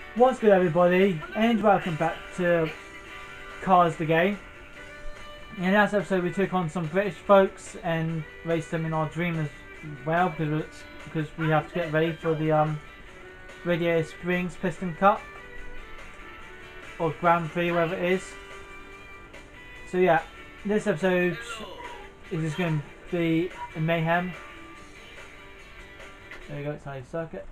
What's good, everybody, and welcome back to Cars the Game. In last episode we took on some British folks and raced them in our dream as well, because we have to get ready for the Radiator Springs Piston Cup or Grand Prix, whatever it is. So yeah, this episode is just going to be a mayhem. There you go, it's Sally Circuit.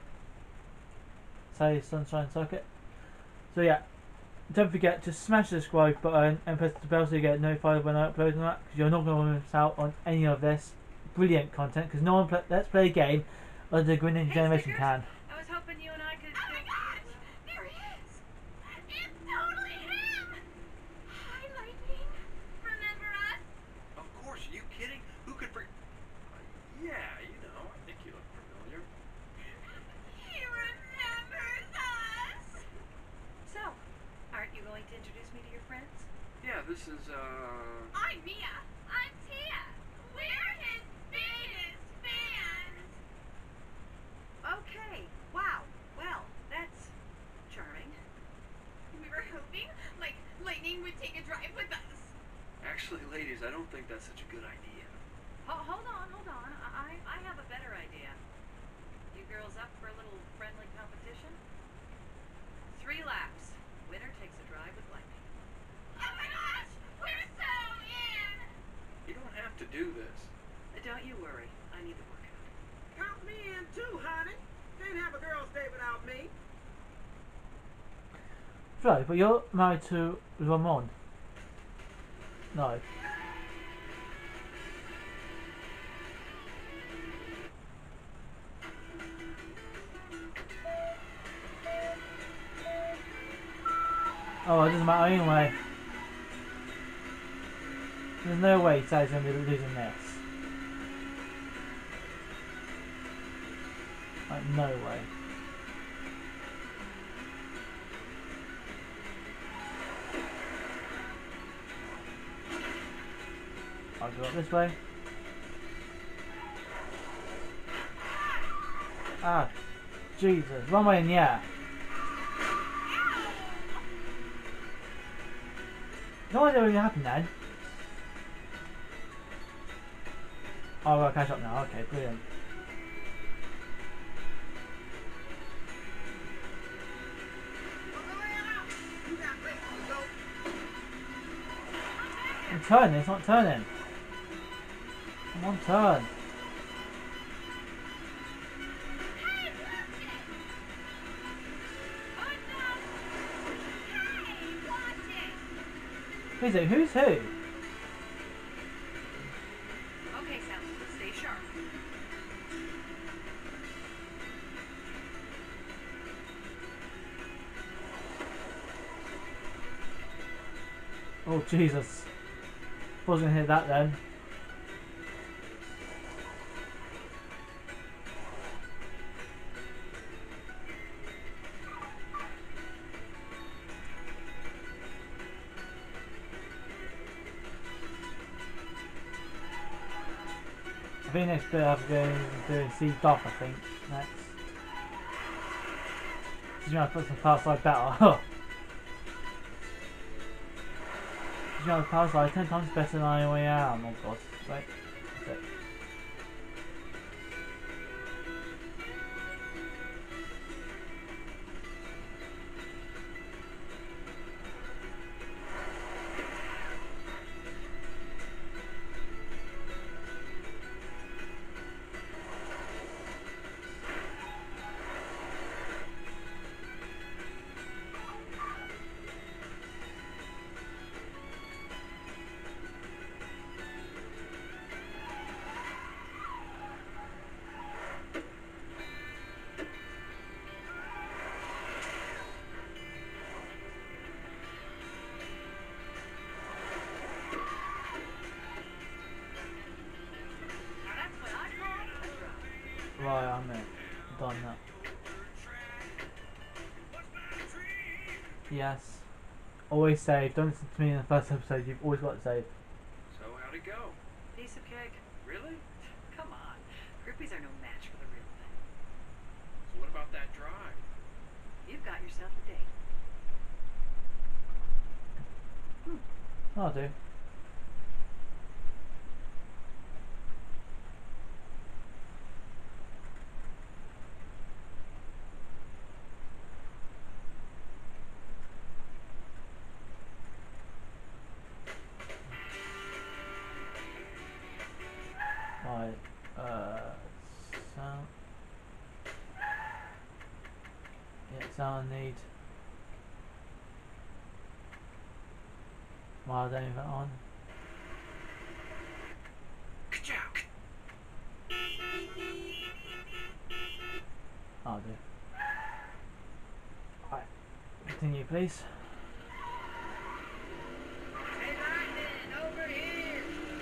Sally Sunshine Circuit. So yeah, don't forget to smash the subscribe button and press the bell so you get notified when I upload that, because you're not going to miss out on any of this brilliant content, because no one let's play a game other than Green Ninja Generation can. I was hoping you and I could... Oh my gosh! There he is! It's totally him! Hi, Lightning. Remember us? Of course, are you kidding? Who could yeah, you know, I think you look familiar. He remembers us! So, aren't you going to introduce me to your friends? Yeah, this is, I'm Mia. I'm Tia. We're his biggest fans. Okay, wow. Well, that's charming. We were hoping, Lightning would take a drive with us. actually, ladies, I don't think that's such a good idea. Hold on. I have a better idea. You girls up for a little friendly competition? 3 laps. Winner takes a drive with Lightning. Oh my gosh! We're so in! You don't have to do this. Don't you worry. I need the workout. Count me in too, honey. Can't have a girl's day without me. Right, but you're married to Ramon. No. Oh, it doesn't matter anyway. There's no way Sally's going to be losing this. Like, no way. I'll go up this way. Ah, Jesus. One way in the air. No idea what happened then. Oh, I'll catch up now. Okay, brilliant. You got places to go. I'm turning, it's not turning. Come on, turn. Hey, watch it! Oh no! Hey, watch it! Who's it? Who's who? Okay, Sally, stay sharp. Oh, Jesus. Wasn't gonna hit that then. I think next bit I'm going to do see Doc, I think, next. She's gonna put some power slide better. She's gonna power slide 10 times better than I already am. Oh god. Right. That's it. Now that's what I call a drive. Right, I'm in. Done that. Yes. Always save. Don't listen to me in the first episode. You've always got to save. So, how'd it go? Piece of cake. Really? Come on. Groupies are no match for the real thing. So what about that drive? You've got yourself I'll do. Right, sound. Yeah, sound need. Why don't even on? Ka-chow. I'll do. Right, continue please. Hey, Lightning, over here.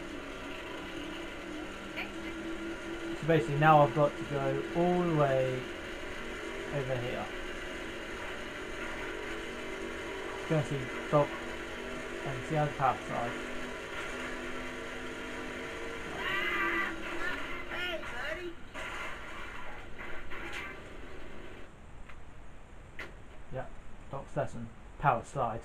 So basically now I've got to go all the way over here. Go and see Doc and see how the path side. Hey, buddy. Yeah, Doc's lesson. Power slide.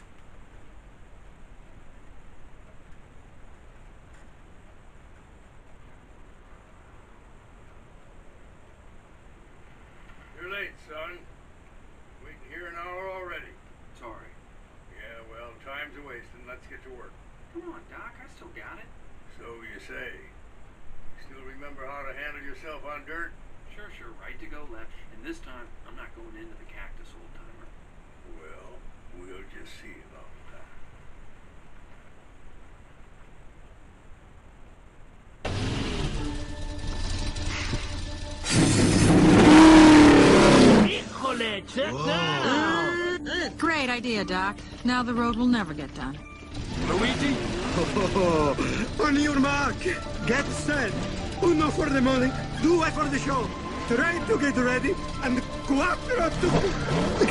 You're late, son. Waiting here an hour already. Sorry. Yeah, well, time's a wasting. Let's get to work. Come on, Doc. I still got it. So you say. Still remember how to handle yourself on dirt? Sure. Right to go, left. And this time, I'm not going into the cactus, old timer. Well, we'll just see about that. Great idea, Doc. Now the road will never get done. Luigi? On your mark, get set. Uno for the money, due for the show. Try to get ready, and cuatro to the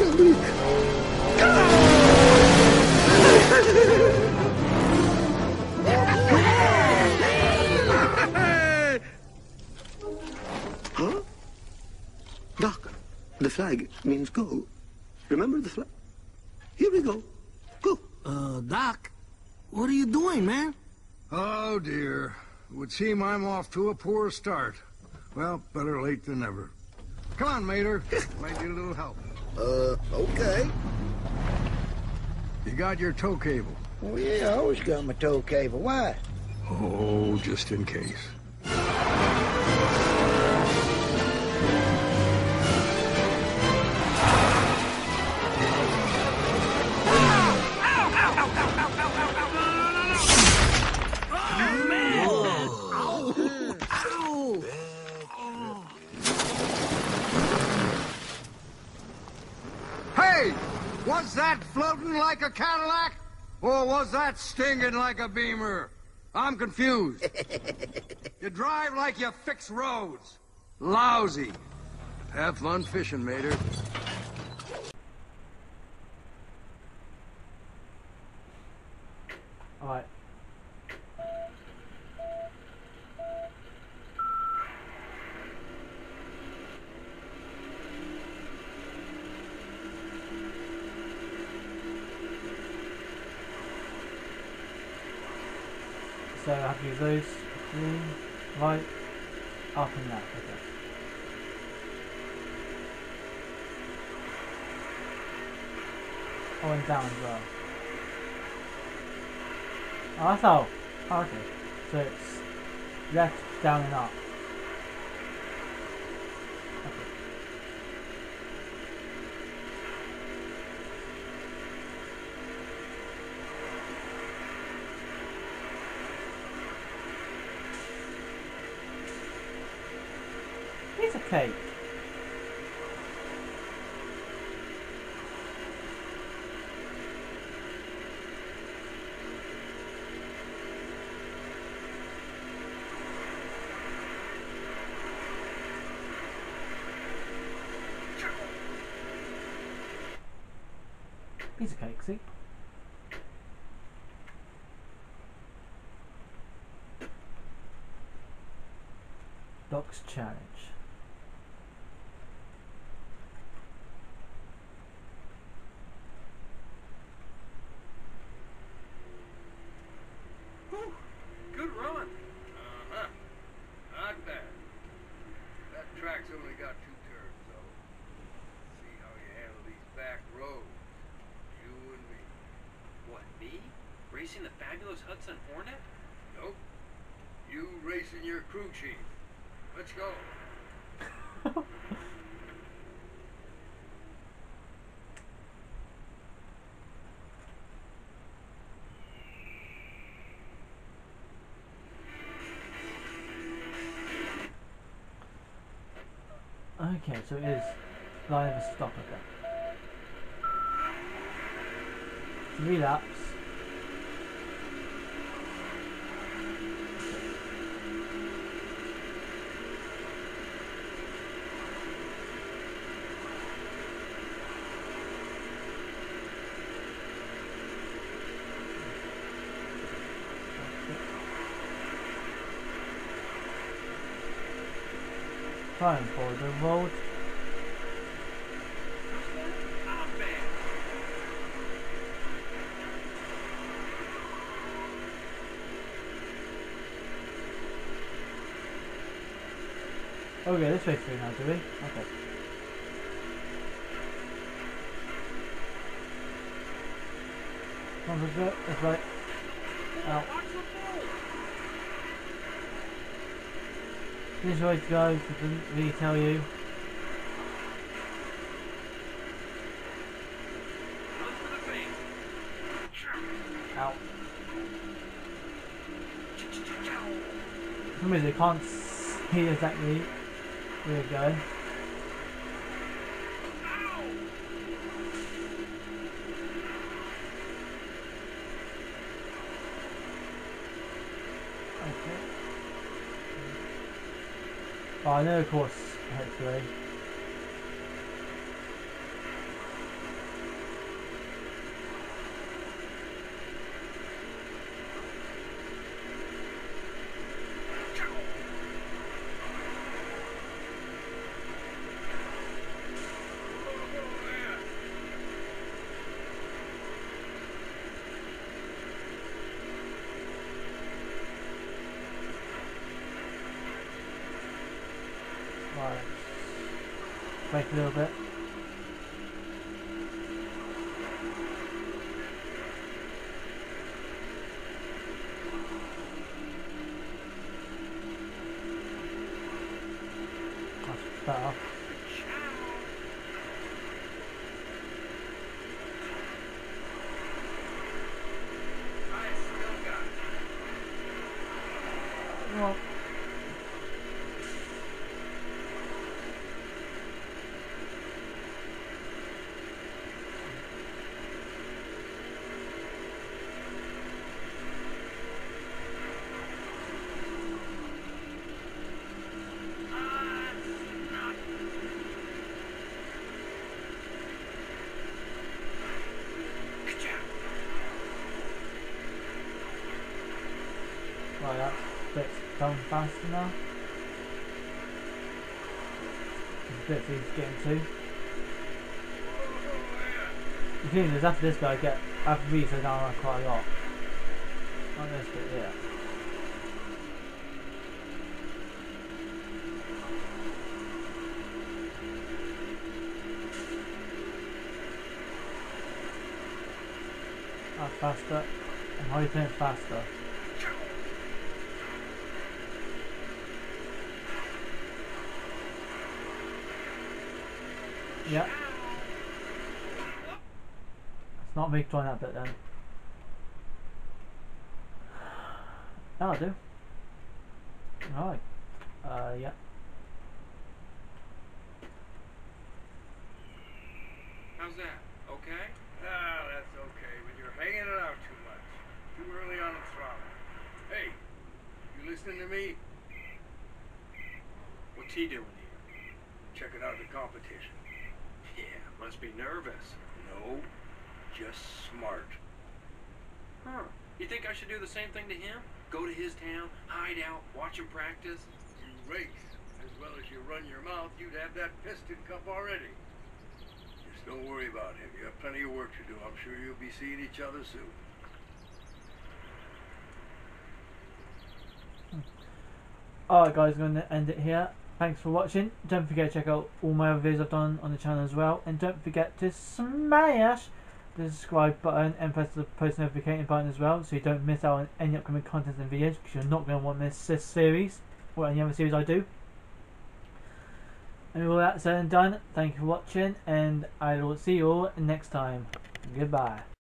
Huh? Doc, the flag means go. Remember the flag? Here we go. Go. Doc, what are you doing, man? Oh, dear. It would seem I'm off to a poor start. Well, better late than never. Come on, Mater. Might need a little help. Okay. You got your tow cable? Oh, yeah, I always got my tow cable. Why? Oh, just in case. Hey! Was that floating like a Cadillac? Or was that stinging like a Beamer? I'm confused. You drive like you fix roads. Lousy. Have fun fishing, Mater. Alright. So I have to use those three, right, up and left, okay. Oh, and down as well. Oh, that's how. Oh, okay. So it's left, down and up. Okay. Piece of cake. Piece of cake, see? Doc's challenge. track's only got 2 turns, so see how you handle these back roads. You and me. What, me? Racing the fabulous Hudson Hornet? Nope. You racing your crew chief. Let's go. Okay, so it is line of a stop again. 3 laps. Time for the road. Okay, this way through now, do we? Okay. Come on, let's go. That's right. Out. This is the way to go, it doesn't really tell you. Out. For some reason I can't see exactly where you're going. Okay. Oh, I know, of course, hopefully. Right. Brake a little bit. That's better. Well, right, that's a bit going faster now. There's a bit for you to get into. The thing is, after this guy, after me, so down quite a lot. Not this bit here. That's faster. And how you turn it faster? Yeah. It's not me trying that bit then. That'll do. Alright. Yeah. How's that? Okay? Ah, that's okay, but you're hanging it out too much. Too early on the throttle. Hey, you listening to me? What's he doing here? Checking out the competition. Yeah, must be nervous. No, just smart. Huh. You think I should do the same thing to him? Go to his town, hide out, watch him practice? You race. As well as you run your mouth, you'd have that piston cup already. Just don't worry about him. You have plenty of work to do. I'm sure you'll be seeing each other soon. Alright guys, I'm going to end it here. Thanks for watching. Don't forget to check out all my other videos I've done on the channel as well. And don't forget to smash the subscribe button and press the post notification button as well, so you don't miss out on any upcoming content and videos, because you're not going to want to miss this series or any other series I do. And with all that said and done, thank you for watching, and I will see you all next time. Goodbye.